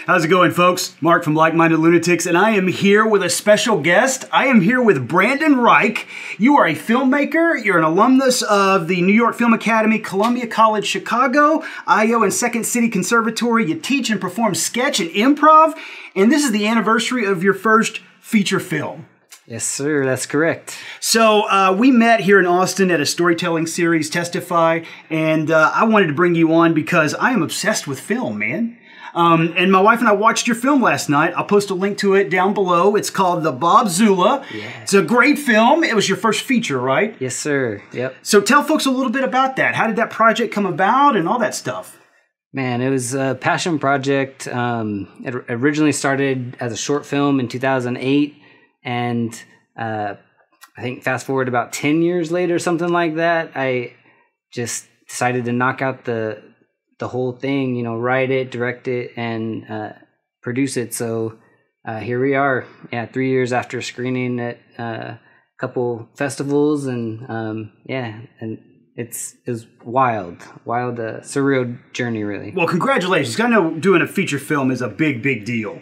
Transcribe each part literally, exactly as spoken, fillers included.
How's it going, folks? Mark from Like-Minded Lunatics, and I am here with a special guest. I am here with Brandon Reich. You are a filmmaker. You're an alumnus of the New York Film Academy, Columbia College Chicago, I O and Second City Conservatory. You teach and perform sketch and improv, and this is the anniversary of your first feature film. Yes, sir. That's correct. So uh, we met here in Austin at a storytelling series, Testify, and uh, I wanted to bring you on because I am obsessed with film, man. Um, and my wife and I watched your film last night. I'll post a link to it down below. It's called The Bob Zula. Yeah. It's a great film. It was your first feature, right? Yes, sir. Yep. So tell folks a little bit about that. How did that project come about and all that stuff? Man, it was a passion project. Um, it originally started as a short film in two thousand eight, and uh, I think fast forward about ten years later, something like that, I just decided to knock out the the whole thing, you know, write it, direct it, and uh, produce it. So uh, here we are, yeah, three years after screening at uh, a couple festivals, and um, yeah, and it's it was wild, wild, uh, surreal journey, really. Well, congratulations. I know doing a feature film is a big, big deal.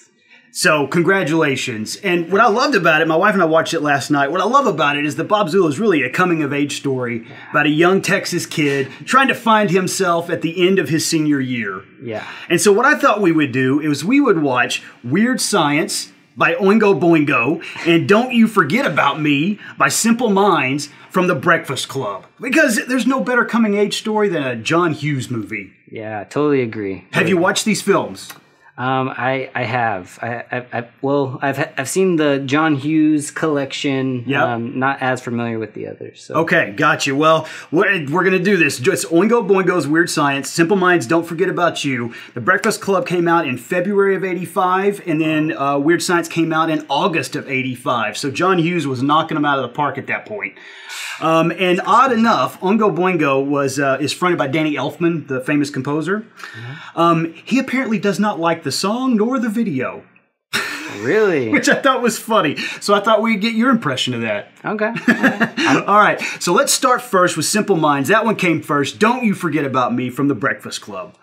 So congratulations. And what I loved about it, my wife and I watched it last night, what I love about it is that Bob Zula is really a coming-of-age story about a young Texas kid trying to find himself at the end of his senior year. Yeah. And so what I thought we would do is we would watch Weird Science by Oingo Boingo and Don't You Forget About Me by Simple Minds from The Breakfast Club. Because there's no better coming-age story than a John Hughes movie. Yeah, totally agree. Have you watched these films? Um, I I have I, I, I well I've I've seen the John Hughes collection. Yep. Um, not as familiar with the others. So. Okay, got you. Well, we're, we're going to do this. It's Oingo Boingo's Weird Science, Simple Minds, Don't Forget About You. The Breakfast Club came out in February of eighty-five, and then uh, Weird Science came out in August of eighty-five. So John Hughes was knocking them out of the park at that point. Um, and odd enough, Oingo Boingo was uh, is fronted by Danny Elfman, the famous composer. Mm-hmm. um, he apparently does not like the song nor the video. Really? Which I thought was funny. So I thought we'd get your impression of that. Okay. All All right. So let's start first with Simple Minds. That one came first. Don't You Forget About Me from The Breakfast Club.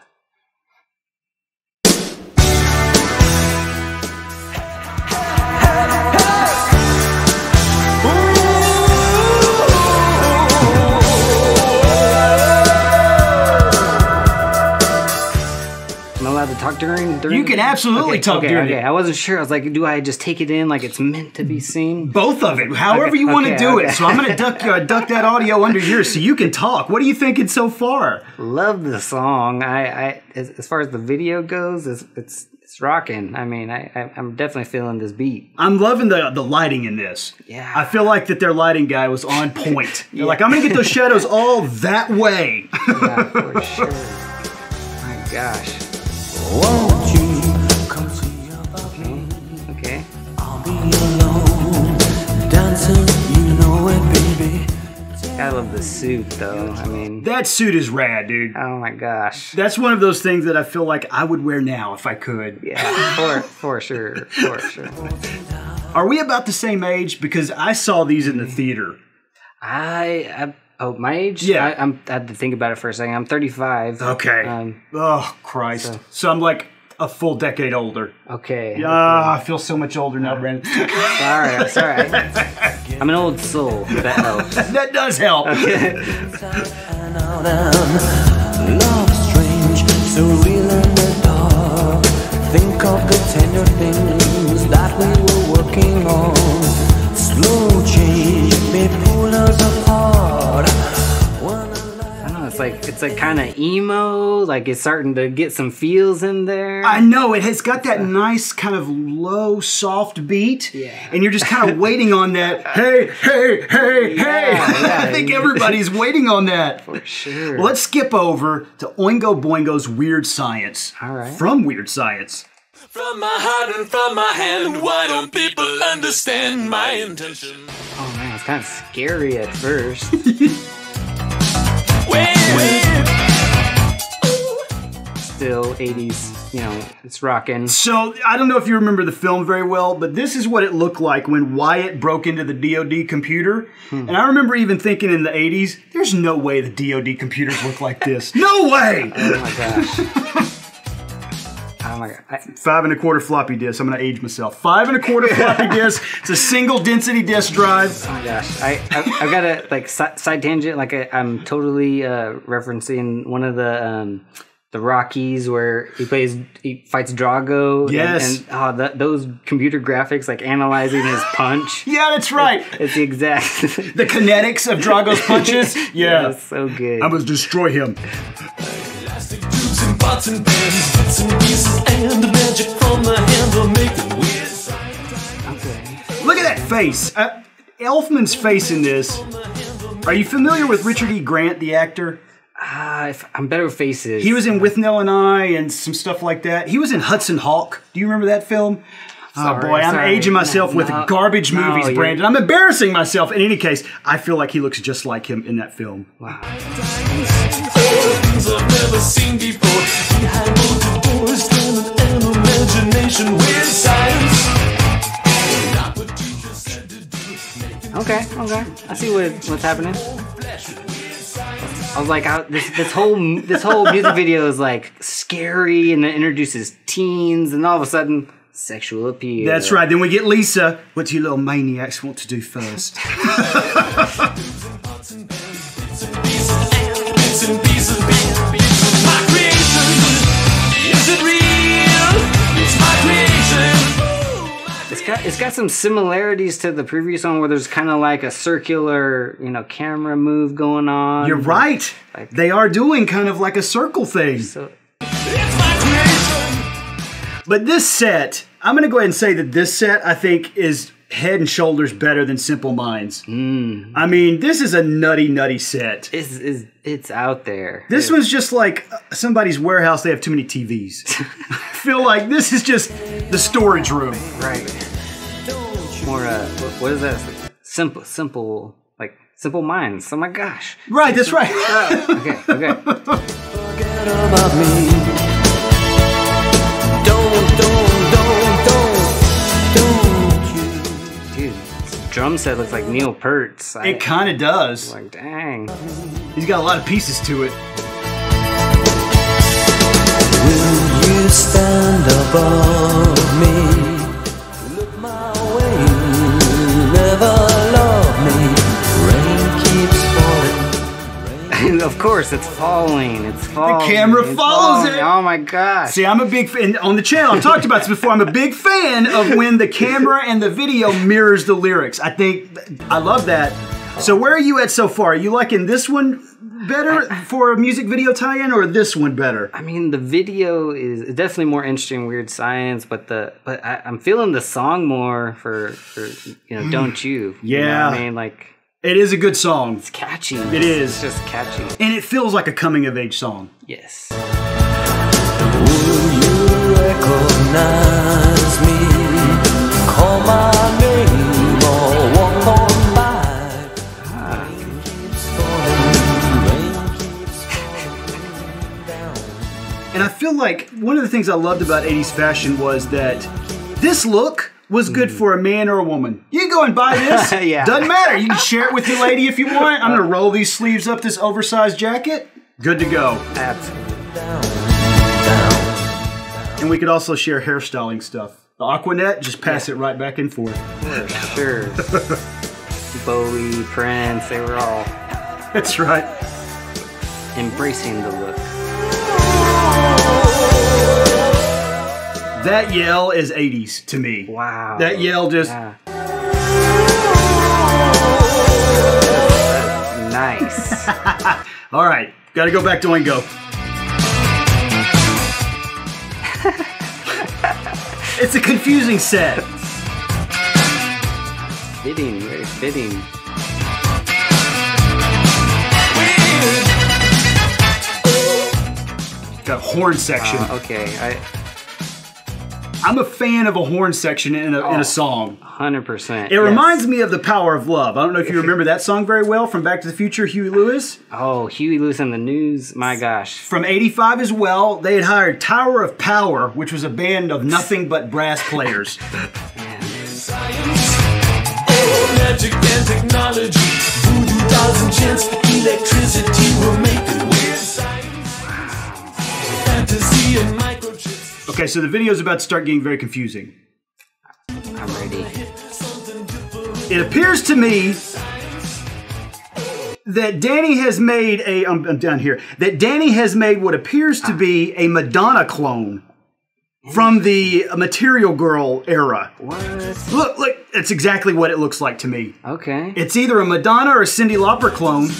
To talk during, during you can absolutely okay, talk okay, during okay. it. I wasn't sure. I was like, do I just take it in like it's meant to be seen? Both of it, however okay, you want to okay, do okay. it. So I'm going to duck uh, duck that audio under yours so you can talk. What are you thinking so far? Love the song. I, I as, as far as the video goes, it's it's, it's rocking. I mean, I, I I'm definitely feeling this beat. I'm loving the the lighting in this. Yeah. I feel like that their lighting guy was on point. They're Yeah. like, I'm going to get those shadows all that way. Yeah, for sure. My gosh. Won't you come see about me? Okay. I'll be alone, dancing, you know it, baby. I love the suit, though. I mean, That suit is rad, dude. oh my gosh. That's one of those things that I feel like I would wear now if I could. Yeah, for for sure, for sure. Are we about the same age? Because I saw these in the theater. I, I oh my age? Yeah. I, I'm. I had to think about it for a second. I'm thirty-five. Okay. Um. Oh, Christ. So, So- I'm like a full decade older. Okay. Ah, I feel so much older now, Brandon. Sorry. Sorry. I'm an old soul. If that helps. That does help. Okay. And out and love strange, so real in the dark. Think of the tender things that we were working on. Slow change may pull us apart. I don't know. It's like it's like kind of emo. Like it's starting to get some feels in there. I know, it has got that nice kind of low, soft beat. Yeah. And you're just kind of waiting on that, hey, hey, hey, Yeah, hey. yeah. I think everybody's waiting on that. For sure. Well, let's skip over to Oingo Boingo's Weird Science. All right. From Weird Science. From my heart and from my hand, why don't people understand my intention? Oh man, it's kind of scary at first. Wait, wait. Still eighties, you know, it's rocking. So, I don't know if you remember the film very well, but this is what it looked like when Wyatt broke into the D O D computer. Hmm. And I remember even thinking in the eighties, there's no way the D O D computers look like this. No way! Oh my gosh. I Oh my god. I, Five and a quarter floppy disk. I'm going to age myself. Five and a quarter floppy disk. It's a single density disk drive. oh my gosh. I, I I've got a like si- side tangent. Like I, I'm totally uh, referencing one of the um, the Rockies where he plays, he fights Drago. Yes. And, and oh, that, those computer graphics, like analyzing his punch. Yeah, that's right. It's, it's the exact. The kinetics of Drago's punches. Yeah. Yeah, it's so good. I'm going to destroy him. Plastic tubes and pots and pans, bits and pieces, and the magic from the handle make it weird science. Okay. Look at that face. Uh, Elfman's face in this. Are you familiar with Richard E. Grant, the actor? Ah, if, I'm better with faces. He was in With Nell and I and some stuff like that. He was in Hudson Hawk. Do you remember that film? Sorry, oh boy, I'm sorry. aging myself No, with no, garbage no, movies, you're- Brandon. I'm embarrassing myself. In any case, I feel like he looks just like him in that film. Wow. Things I've never seen before. Behind closed doors, talent and imagination, weird science. Not what teachers said to do. Okay, okay. I see what what's happening. I was like, I, this this whole this whole music video is like scary, and it introduces teens, and all of a sudden, sexual appeal. That's right. Then we get Lisa. What do you little maniacs want to do first? Bits and pieces, my creation. Is it real? It's my creation. It's got it's got some similarities to the previous one, where there's kind of like a circular, you know, camera move going on. You're right. Like- They are doing kind of like a circle thing. So It's my creation. But this set, I'm going to go ahead and say that this set, I think, is head and shoulders better than Simple Minds. mm, I mean, this is a nutty, nutty set. it's, it's it's out there. This It's- one's just like somebody's warehouse. They have too many T Vs. I feel like this is just the storage room. right. More uh, what- what is that? Simple, simple, like Simple Minds. Oh my gosh. Right, that's right. Okay, okay. Forget about me. Don't, don't, don't, don't, don't you. Dude, this drum set looks like Neil Peart's. I, It kind of does. like, dang. He's got a lot of pieces to it. Will you stand above me? Look my way. Never love me. Rain keeps falling. Of course, it's falling. It's falling. camera it's follows falling. it. Oh my gosh. See, I'm a big fan on the channel. I've talked about this before. I'm a big fan of when the camera and the video mirrors the lyrics. I think I love that. So where are you at so far? Are you liking this one better for a music video tie-in, or this one better? I mean, the video is definitely more interesting, Weird Science, but the but I, I'm feeling the song more for, for you know, Don't You. You know Yeah. what I mean, like, It is a good song, it's catchy. It is. It's just catchy. and it feels like a coming-of-age song. Yes. Will you recognize me? Call my name or walk on by. Rain keeps falling. Rain keeps falling down. And I feel like one of the things I loved about eighties fashion was that this look was good for a man or a woman. You can go and buy this. Yeah. Doesn't matter. You can share it with your lady if you want. I'm going to roll these sleeves up this oversized jacket. Good to go. Absolutely. Down, down. And we could also share hairstyling stuff. The Aquanet, just pass it right back and forth. For sure. Bowie, Prince, they were all That's right. embracing the look. That yell is eighties to me. Wow. That yell just... Yeah. Nice. All right. Got to go back to Oingo. It's a confusing set. Fitting, very fitting. Got a horn section. Uh, okay, I I'm a fan of a horn section in a, in Oh. a song. one hundred percent. It reminds me of The Power of Love. I don't know if you remember that song very well from Back to the Future, Huey Lewis. Oh, Huey Lewis and the News. My gosh. From eighty-five as well, they had hired Tower of Power, which was a band of nothing but brass players. Man. Oh, magic and technology, voodoo dolls and chance, electricity will make it weird science. Fantasy and microchips. Okay, so the video is about to start getting very confusing. I'm ready. It appears to me that Danny has made a, I'm, I'm down here, that Danny has made what appears to be a Madonna clone from the Material Girl era. What? Look, look, it's exactly what it looks like to me. Okay. It's either a Madonna or a Cyndi Lauper clone.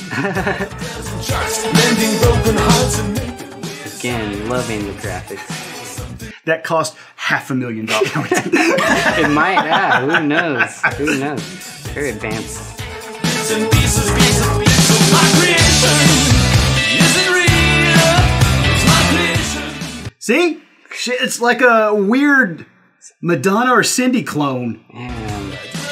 Again, loving the graphics. That cost half a million dollars. It might have. Who knows? Who knows? Very advanced. See? It's like a weird Madonna or Cyndi clone. Man.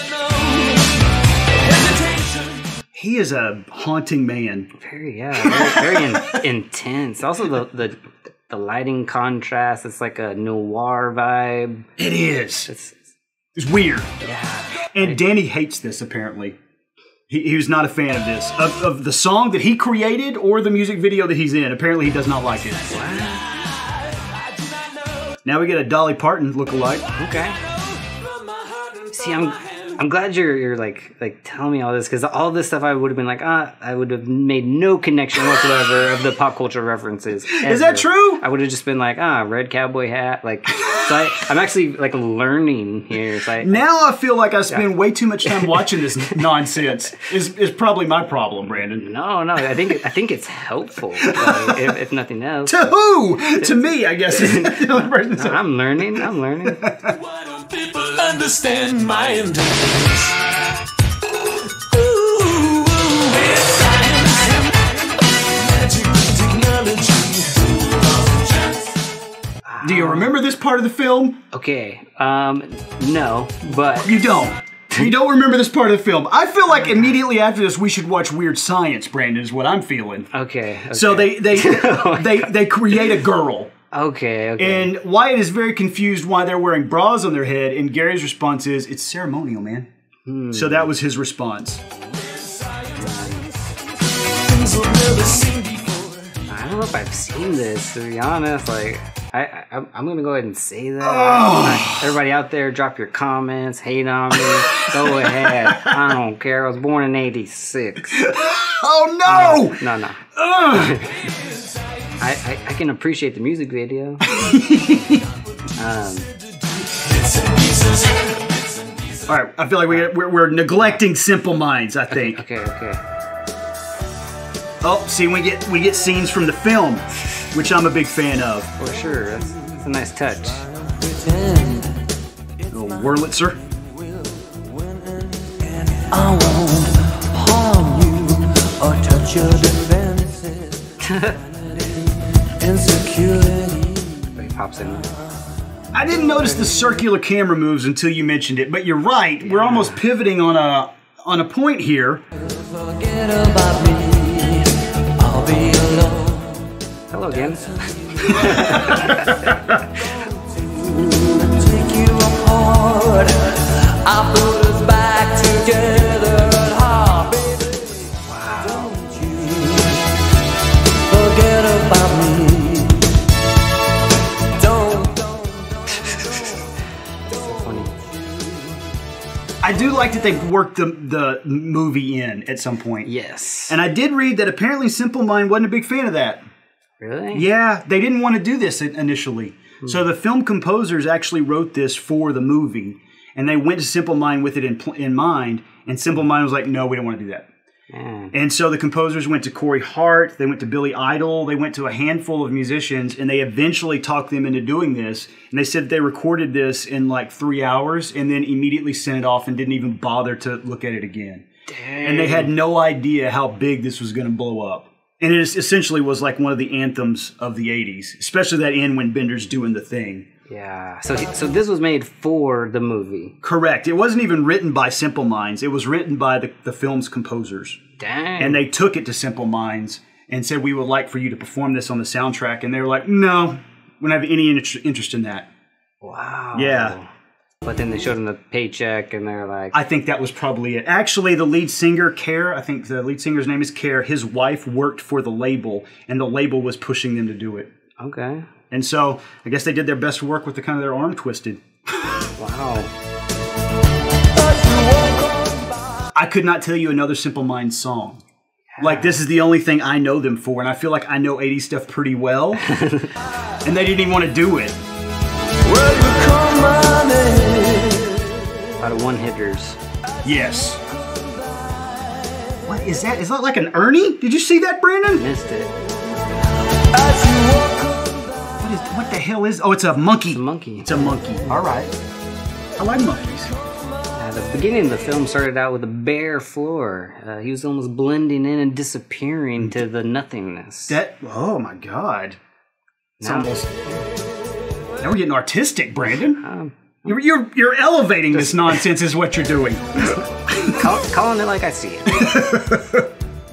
He is a haunting man. Very, yeah. Very, very in, intense. Also, the, the the lighting contrast. It's like a noir vibe. It is. It's, It's weird. yeah. And Danny hates this, apparently. He, he was not a fan of this. Of, of the song that he created or the music video that he's in. Apparently he does not like it. Now we get a Dolly Parton lookalike. Okay. See, I'm I'm glad you're you're like like telling me all this, because all this stuff I would have been like, ah, I would have made no connection whatsoever of the pop culture references. Ever. Is that true? I would have just been like, ah, red cowboy hat. Like, so I, I'm actually like learning here. So I, Now I feel like I spend yeah. way too much time watching this nonsense. Is is probably my problem, Brandon. No, no, I think I think it's helpful, like, if, if nothing else. To who? To me, I guess. No, I'm learning. I'm learning. Why don't people understand my intentions? Ooh, with science, magic, technology. Do you remember this part of the film? Okay, um, no, but You don't. You don't remember this part of the film. I feel like immediately after this, we should watch Weird Science, Brandon, is what I'm feeling. okay. okay. So they they they they create a girl. Okay, okay. And Wyatt is very confused why they're wearing bras on their head, and Gary's response is, it's ceremonial, man. Hmm. So that was his response. I don't know if I've seen this, to be honest. Like, I, I I'm, I'm gonna go ahead and say that. Oh. Everybody out there, drop your comments, hate on me. Go ahead. I don't care. I was born in eighty-six. Oh no! No, no. I, I I can appreciate the music video. um. All right, I feel like we, we're, we're neglecting Simple Minds, I think. Okay, okay. Oh, see, we get we get scenes from the film, which I'm a big fan of. For sure. That's, that's a nice touch. Little Wurlitzer. I won't harm you or touch your defenses. Insecurity. He pops in. I didn't notice the circular camera moves until you mentioned it, but you're right. We're almost pivoting on a on a point here. Forget about me. I'll be alone. Hello again. Take you apart. I put us back together. Ah, baby. Wow. Don't you forget about me. I do like that they worked the, the movie in at some point. Yes. And I did read that apparently Simple Mind wasn't a big fan of that. Really? Yeah, they didn't want to do this initially. Hmm. So the film composers actually wrote this for the movie, and they went to Simple Mind with it in, in mind, and Simple Mind was like, no, we don't want to do that. Mm. And so the composers went to Corey Hart, they went to Billy Idol, they went to a handful of musicians, and they eventually talked them into doing this. And they said they recorded this in like three hours and then immediately sent it off and didn't even bother to look at it again. Dang. And they had no idea how big this was going to blow up. And it essentially was like one of the anthems of the eighties, especially that end when Bender's doing the thing. Yeah. So so this was made for the movie. Correct. It wasn't even written by Simple Minds. It was written by the, the film's composers. Dang. And they took it to Simple Minds and said, we would like for you to perform this on the soundtrack. And they were like, no, we don't have any interest in that. Wow. Yeah. But then they showed them the paycheck and they're like... I think that was probably it. Actually, the lead singer, Care, I think the lead singer's name is Care, his wife worked for the label, and the label was pushing them to do it. Okay. And so I guess they did their best work with the kind of their arm twisted. Wow. I could not tell you another Simple Minds song. Like, this is the only thing I know them for, and I feel like I know eighties stuff pretty well. And they didn't even want to do it. A lot of one-hitters. Yes. What is that? Is that like an Ernie? Did you see that, Brandon? Missed it. What, is, what the hell is... Oh, it's a monkey. It's a monkey. It's a monkey. All right. I like monkeys. Uh, the beginning of the film started out with a bare floor. Uh, he was almost blending in and disappearing to the nothingness. That... Oh, my God. It's Now- almost... Now we're getting artistic, Brandon. Um, You're, you're, you're elevating this nonsense is what you're doing. call, calling it like I see it.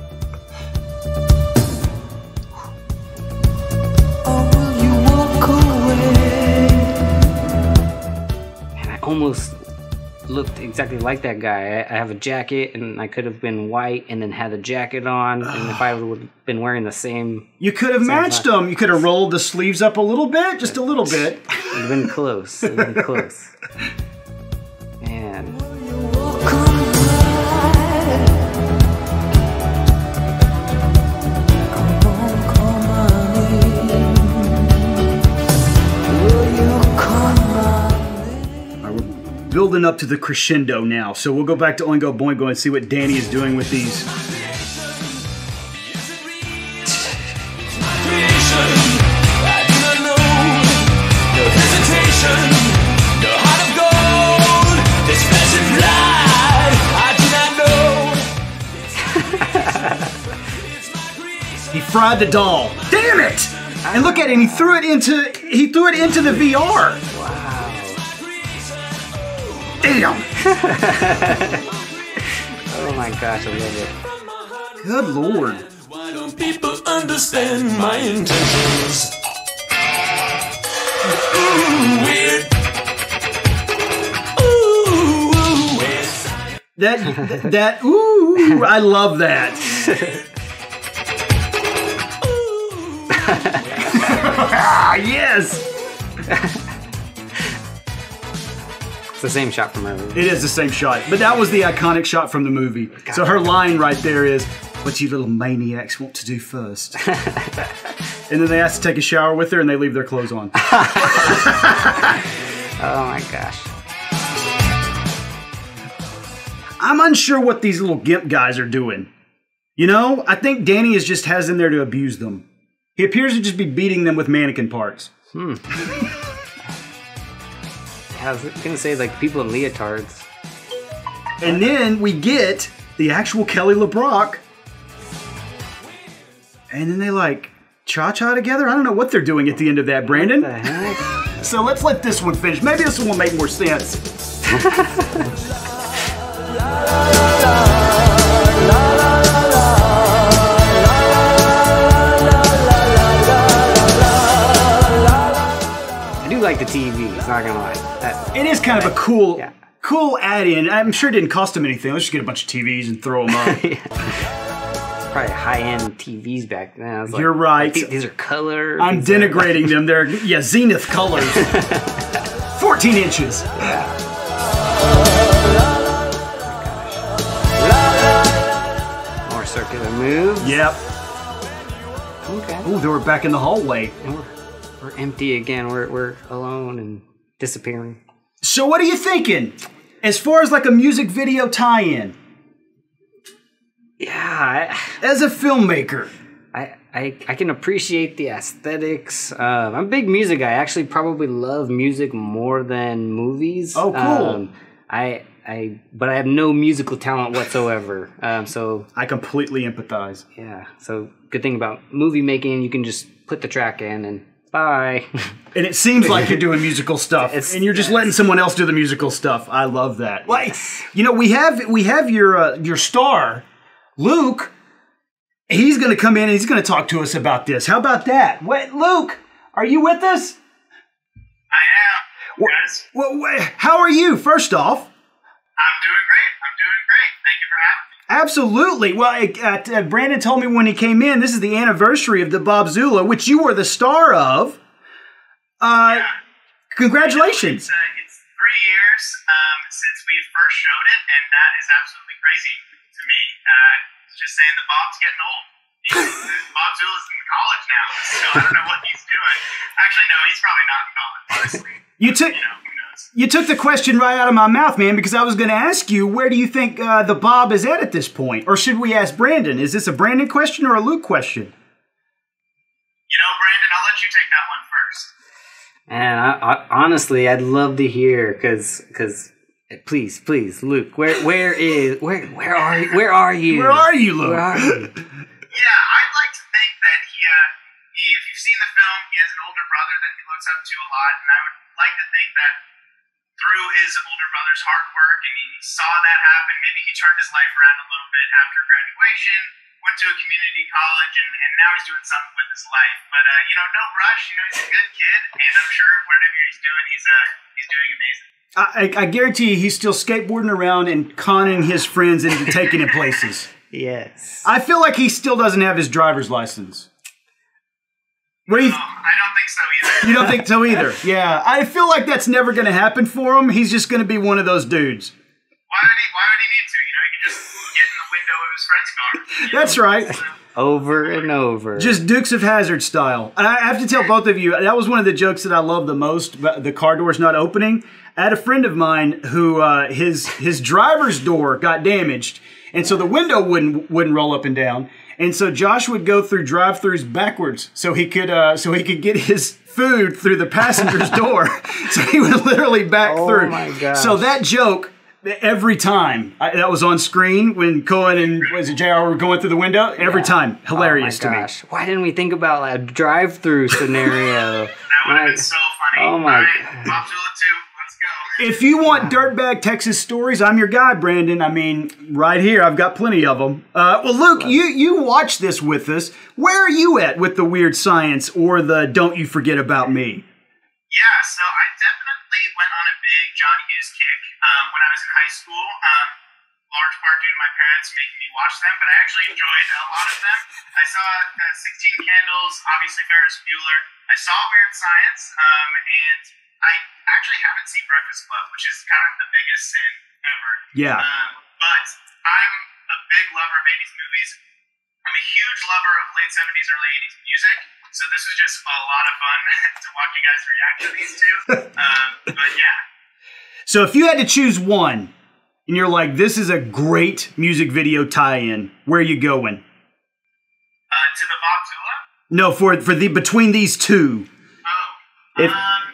And I almost looked exactly like that guy. I, I have a jacket, and I could have been white and then had the jacket on. And if I would have been wearing the same... You could have matched them. You could have rolled the sleeves up a little bit, just a little bit. It would have been close. It would have been close. Man. Building up to the crescendo now. So we'll go back to Oingo Boingo and see what Danny is doing with these. He fried the doll. Damn it! And look at him. He threw it into he threw it into the V R. Damn! Oh my gosh, I love it. Good Lord. Why don't people understand my intentions? Ooh, weird. Ooh, weird. That, that, that, ooh, I love that. Ah, yes! It's the same shot from earlier. It is the same shot, but that was the iconic shot from the movie. So her line right there is, "What you little maniacs want to do first?" And then they ask to take a shower with her, and they leave their clothes on. Oh my gosh. I'm unsure what these little gimp guys are doing. You know, I think Danny is just has them there to abuse them. He appears to just be beating them with mannequin parts. Hmm. I was gonna say, like, people in leotards. And then we get the actual Kelly LeBrock. And then they, like, cha-cha together? I don't know what they're doing at the end of that, Brandon. What the heck? So let's let this one finish. Maybe this one will make more sense. I do like the T V, it's not gonna lie. That, It is kind of a cool, Yeah. cool add-in. I'm sure it didn't cost them anything. Let's just get a bunch of T Vs and throw them up. probably high-end T Vs back then. I was like, You're right. These, these are color. I'm these are- denigrating them. They're, yeah, Zenith colors. fourteen inches. More circular moves. Yep. Okay. Oh, they were back in the hallway. And we're, we're empty again. We're, we're alone and disappearing. So what are you thinking? As far as like a music video tie-in, Yeah, as a filmmaker. I, I, I can appreciate the aesthetics. Uh, I'm a big music guy. I actually probably love music more than movies. Oh, cool. Um, I, I, but I have no musical talent whatsoever. Um, so I completely empathize. yeah. So good thing about movie making, you can just put the track in and bye. And it seems like you're doing musical stuff, It's- and you're just letting someone else do the musical stuff. I love that. Like, you know, we have we have your uh, your star, Luke. He's going to come in and he's going to talk to us about this. How about that? Wait, Luke, are you with us? I am. Wha- Yes. wha- wha- how are you? First off, I'm doing great. I'm doing great. Thank you for having me. Absolutely. Well, uh, uh, Brandon told me when he came in, this is the anniversary of the Bob Zula, which you were the star of. Uh, Yeah. Congratulations. It's, uh, it's three years um, since we first showed it, and that is absolutely crazy to me. Uh, just saying the Bob's getting old. He's, Bob Zula's in college now, so I don't know what he's doing. Actually, no, he's probably not in college, honestly. You took You know, who knows? you took the question right out of my mouth, man, because I was going to ask you, where do you think uh, the Bob is at at this point? Or should we ask Brandon? Is this a Brandon question or a Luke question? You know, Brandon, I'll let you take that one first. And I, I, honestly, I'd love to hear, because, because, please, please, Luke, where, where is, where, where are you? Where are you? Where are you, Luke? Where are you? Yeah, I'd like to think that he, uh, he, if you've seen the film, he has an older brother that he looks up to a lot, and I would like to think that through his older brother's hard work, and he saw that happen, maybe he turned his life around a little bit after graduation, went to a community college, and, and now he's doing something with his life. But, uh, you know, no rush. You know, he's a good kid, and I'm sure whatever he's doing, he's, uh, he's doing amazing. I, I, I guarantee you he's still skateboarding around and conning his friends into taking him places. Yes. I feel like he still doesn't have his driver's license. What do you No, I don't think so either. You don't think so either? Yeah, I feel like that's never going to happen for him. He's just going to be one of those dudes. Why would he, why would he need to? You know, he can just get in the window of his friend's car. You That's know? right. So, Over and over. Just Dukes of Hazzard style. And I have to tell both of you, that was one of the jokes that I love the most, about the car doors not opening. I had a friend of mine who uh, his his driver's door got damaged, and so the window wouldn't wouldn't roll up and down. And so Josh would go through drive-thrus backwards so he could uh, so he could get his food through the passenger's door. So he would literally back Oh through. my gosh. So that joke, every time I, that was on screen when Cohen and was it J R were going through the window, every time hilarious oh my to gosh. Why didn't we think about like, a drive-through scenario? that would have Like, been so funny. oh my All right, God. Bob Zula two, let's go. me. If you want dirtbag Texas stories, I'm your guy, Brandon. I mean, right here, I've got plenty of them. Uh, well, Luke, you you watched this with us. Where are you at with the weird science or the don't you forget about me? Yeah, so I definitely went on a big John Hughes kick um, when I was in high school. Um, large part due to my parents making me watch them, but I actually enjoyed a lot of them. I saw uh, sixteen Candles, obviously Ferris Bueller. I saw Weird Science, um, and I actually haven't seen Breakfast Club, which is kind of the biggest sin ever. Yeah. Um, but I'm a big lover of eighties movies. I'm a huge lover of late seventies, early eighties music. So this was just a lot of fun to watch you guys react to these two. um, but yeah. So if you had to choose one, and you're like, this is a great music video tie-in, where are you going? Uh, to the Bob Zula? No, for for the between these two. Oh. If- um,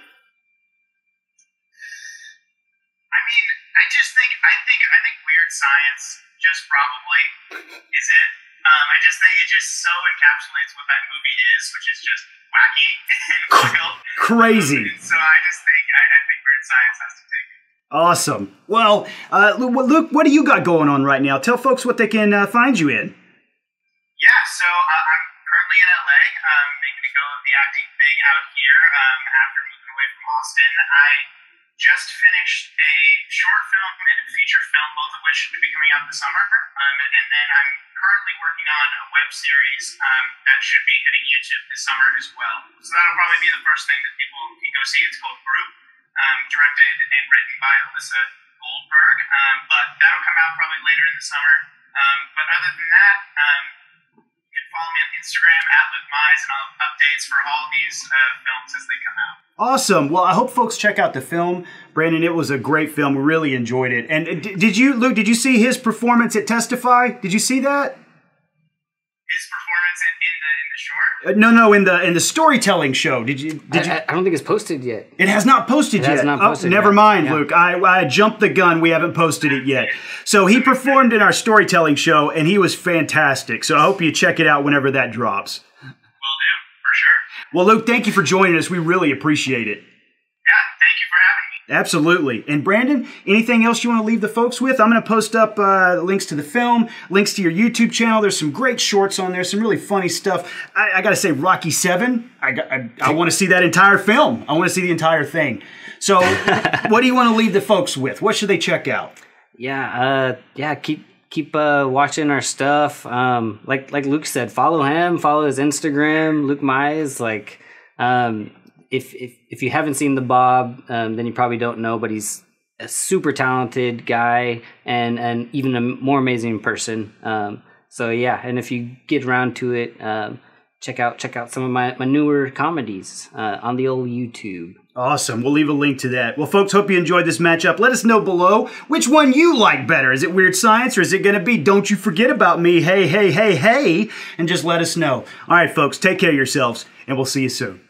I mean, I just think I think I think Weird Science just probably is it. Um, I just think it just so encapsulates what that movie is, which is just wacky and wild. Crazy. And so I just think I, I think Weird Science has to take it. Awesome. Well, uh, Lu- Luke, what do you got going on right now? Tell folks what they can uh, find you in. Yeah, so uh, I'm currently in L A, um, making a go of the acting thing out here um, after moving away from Austin. I just finished a short film and a feature film, both of which should be coming out this summer. Um, and then I'm currently working on a web series um, that should be hitting YouTube this summer as well. So that'll probably be the first thing that people can go see. It's called Group, um, directed and written by Alyssa Goldberg. Um, but that'll come out probably later in the summer. Um, but other than that, um, you can follow me on Instagram at Luke Meissner, and I'll have updates for all of these uh, films as they come out. Awesome. Well, I hope folks check out the film. Brandon, it was a great film. We really enjoyed it. And uh, d- did you, Luke, did you see his performance at Testify? Did you see that? His performance in, in the in the short. Uh, no, no, in the in the storytelling show. Did you? Did you? I, I don't think it's posted yet. It has not posted It yet. has not posted oh, never yet. mind, Yeah. Luke. I, I jumped the gun. We haven't posted it yet. So he performed in our storytelling show, and he was fantastic. So I hope you check it out whenever that drops. Will do, for sure. Well, Luke, thank you for joining us. We really appreciate it. Yeah, thank you for having me. Absolutely. And Brandon, anything else you want to leave the folks with? I'm going to post up uh, links to the film, links to your YouTube channel. There's some great shorts on there, some really funny stuff. I, I got to say, Rocky seven, I, got- I, I want to see that entire film. I want to see the entire thing. So what do you want to leave the folks with? What should they check out? Yeah, uh, yeah. Keep keep uh, watching our stuff. Um, like like Luke said, follow him, follow his Instagram, Luke Meissner. Like, um, if if if you haven't seen the Bob, um, then you probably don't know, but he's a super talented guy and and even a more amazing person. Um, so yeah, and if you get around to it, um, check out check out some of my, my newer comedies uh, on the old YouTube. Awesome. We'll leave a link to that. Well, folks, hope you enjoyed this matchup. Let us know below which one you like better. Is it Weird Science or is it going to be Don't You Forget About Me? Hey, hey, hey, hey. And just let us know. All right, folks, take care of yourselves, and we'll see you soon.